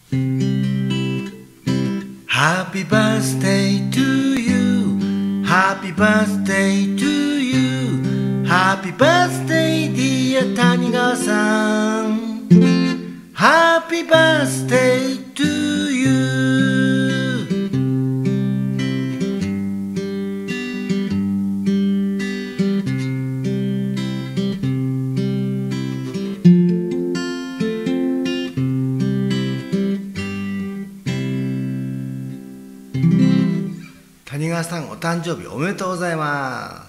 Happy birthday to you, Happy birthday to you, Happy birthday dear 谷川さん、 Happy birthday to you。 谷川さんお誕生日おめでとうございます。